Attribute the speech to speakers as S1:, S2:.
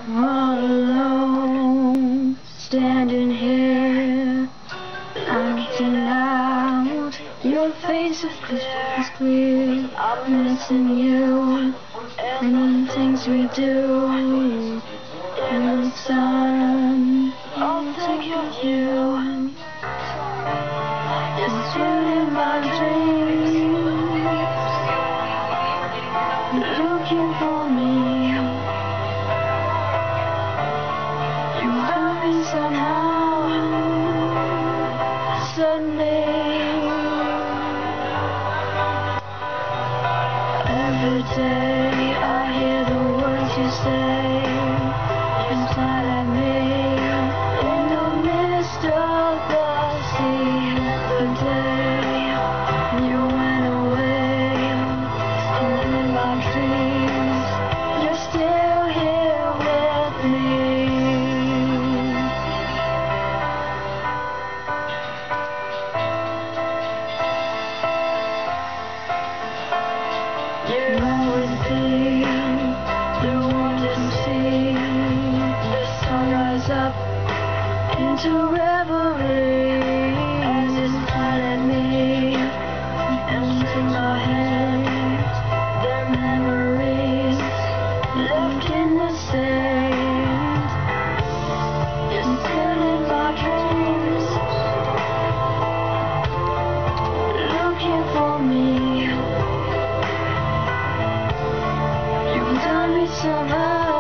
S1: All alone, standing here, acting out. Your face is crystal clear. I'm missing you, and the things we do in the sun. I'll think of you. You're still in my dreams, looking for me. Somehow, suddenly, every day I hear the words you say inside of me, in the midst of the sea. The day you went away, still in my dreams, you're still here with me. You'll always be the one to see the sun rise up into reverie. As you smile at me and take my hands, their memories left in the sand. You're still in my dreams, looking for me. Done me so much.